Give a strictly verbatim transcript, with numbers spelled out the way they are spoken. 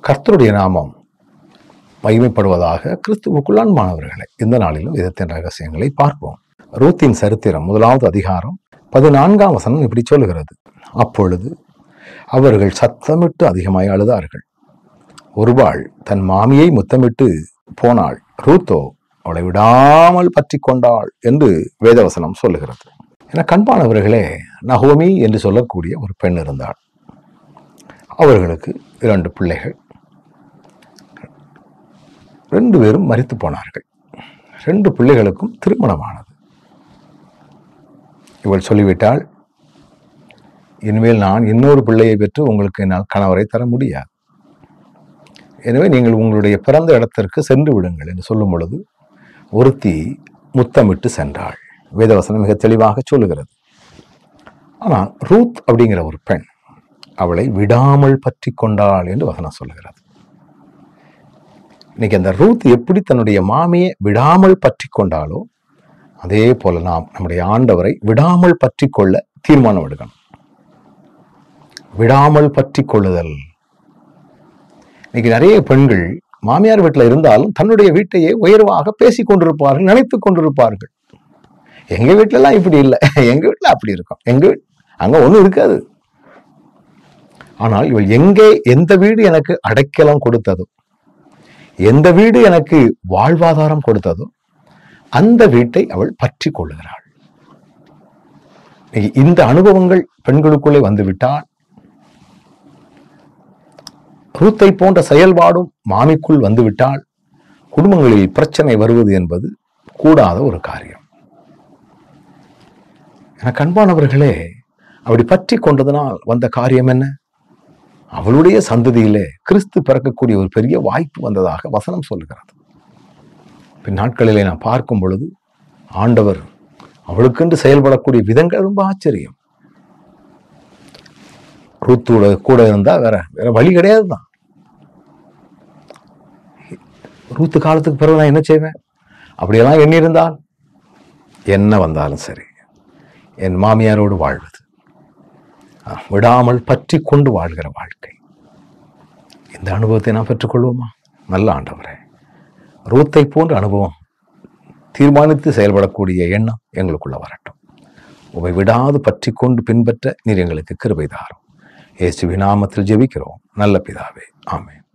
கர்த்தருடைய நாமம் மகிமைப்படுவதாக. கிறிஸ்துவுக்குள் அன்பானவர்களே, இந்த நாளிலும் இதத்தின் ரகசியங்களை பார்ப்போம். ரூத்தின் சரித்திரம் முதலாவது அதிகாரம் பதினான்காம் வசனம் இப்படி சொல்லுகிறது. அப்பொழுது அவர்கள் சத்தமிட்டு அதிகமாய் அழுதார்கள். ஒருவாள் தன் மாமியை முத்தமிட்டு போனாள், ரூத்தோ அவளை விடாமல் பற்றி கொண்டாள் என்று வேதவசனம் சொல்லுகிறது. என கண்பானவர்களே, நகோமி என்று சொல்லக்கூடிய ஒரு பெண் இருந்தாள். அவர்களுக்கு இரண்டு பிள்ளைகள், ரெண்டு பேரும் மரித்து போனார்கள். ரெண்டு பிள்ளைகளுக்கும் திருமணமானது. இவள் சொல்லிவிட்டாள், இனிமேல் நான் இன்னொரு பிள்ளையை பெற்று உங்களுக்கு என்னால் கணவரை தர முடியாது, எனவே நீங்கள் உங்களுடைய பிறந்த இடத்திற்கு சென்று விடுங்கள் என்று சொல்லும் பொழுது ஒருத்தி முத்தமிட்டு சென்றாள். வேதவசனம் மிக தெளிவாக சொல்லுகிறது. ஆனால் ரூத் அப்படிங்கிற ஒரு பெண் அவளை விடாமல் பற்றி கொண்டாள் என்று வசனம் சொல்லுகிறது. இன்னைக்கு அந்த ரூத் எப்படி தன்னுடைய மாமியை விடாமல் பற்றி கொண்டாலோ அதே போல நாம் நம்முடைய ஆண்டவரை விடாமல் பற்றி கொள்ள தீர்மானம் எடுக்கணும். விடாமல் பற்றி கொள்ளுதல். இன்னைக்கு நிறைய பெண்கள் மாமியார் வீட்டில் இருந்தாலும் தன்னுடைய வீட்டையே உயர்வாக பேசிக் கொண்டிருப்பார்கள், நினைத்துக் கொண்டிருப்பார்கள். எங்க வீட்டுல எல்லாம் இப்படி இல்லை, எங்க வீட்டுல அப்படி இருக்கும், எங்க வீட்டு அங்க ஒண்ணும் இருக்காது. ஆனால் இவள் எங்கே எந்த வீடு எனக்கு அடைக்கலம் கொடுத்ததோ, எந்த வீடு எனக்கு வாழ்வாதாரம் கொடுத்ததோ அந்த வீட்டை அவள் பற்றி கொள்ளுகிறாள். இந்த அனுபவங்கள் பெண்களுக்குள்ளே வந்துவிட்டால் ரூத்தை போன்ற செயல்பாடும் மாமிக்குள் வந்துவிட்டால் குடும்பங்களில் பிரச்சனை வருவது என்பது கூடாத ஒரு காரியம். எனக்கு அன்பானவர்களே, அப்படி பற்றி கொண்டதனால் வந்த காரியம் என்ன? அவளுடைய சந்ததியிலே கிறிஸ்து பிறக்கக்கூடிய ஒரு பெரிய வாய்ப்பு வந்ததாக வசனம் சொல்லுகிறது. பின் நாட்களிலே நான் பார்க்கும் பொழுது ஆண்டவர் அவளுக்கென்று செயல்படக்கூடிய விதங்கள் ரொம்ப ஆச்சரியம். ரூத்தோட கூட இருந்தா வேற வேற வழி கிடையாது தான். ரூத்து காலத்துக்கு பிறகு நான் என்ன செய்வேன்? அப்படியெல்லாம் எண்ணி இருந்தால் என்ன வந்தாலும் சரி என் மாமியாரோடு வாழ்வது, விடாமல் பற்றி கொண்டு வாழ்கிற வாழ்க்கை, இந்த அனுபவத்தை நாம் பெற்றுக்கொள்வோமா? நல்ல ஆண்டவரே, ரூத்தை போன்ற அனுபவம் தீர்மானித்து செயல்படக்கூடிய எண்ணம் எங்களுக்குள்ள வரட்டும். உமை விடாது பற்றி கொண்டு பின்பற்ற நீர் எங்களுக்கு கிருபை தாரும். இயேசுவின் நாமத்தில் ஜெபிக்கிறோம் நல்ல பிதாவே, ஆமென்.